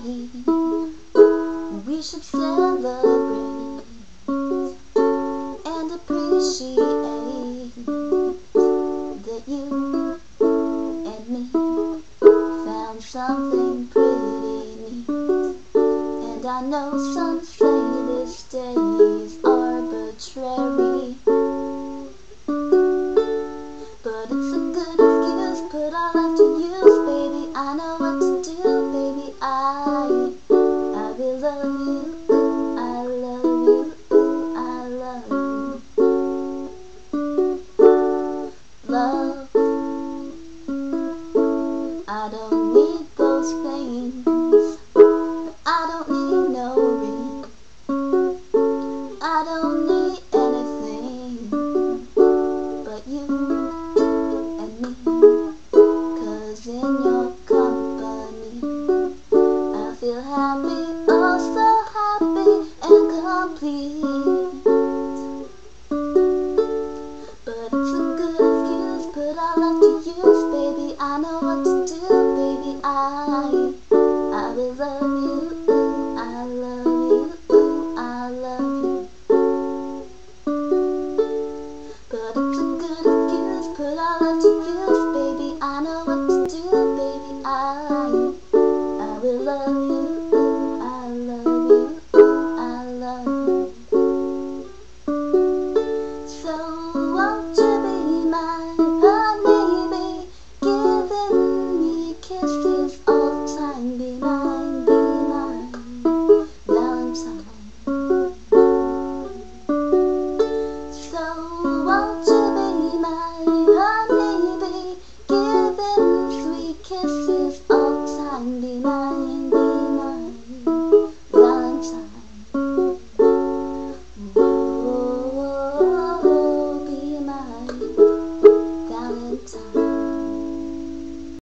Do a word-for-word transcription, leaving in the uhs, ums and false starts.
We should celebrate and appreciate that you and me found something pretty neat. And I know some say this day is arbitrary, but it's a good excuse, put our life to use, baby. I know what to do, baby. I, I will love you, I love you, I love you. Love, I don't need those things, I don't need no ring, I don't need anything but you and me, 'cause in your company I feel happy, oh so happy and complete. But it's a good excuse, put our love to use, baby. I know what to do, baby. I, I will love you, I love you, I love you. But it's a good excuse, put our love to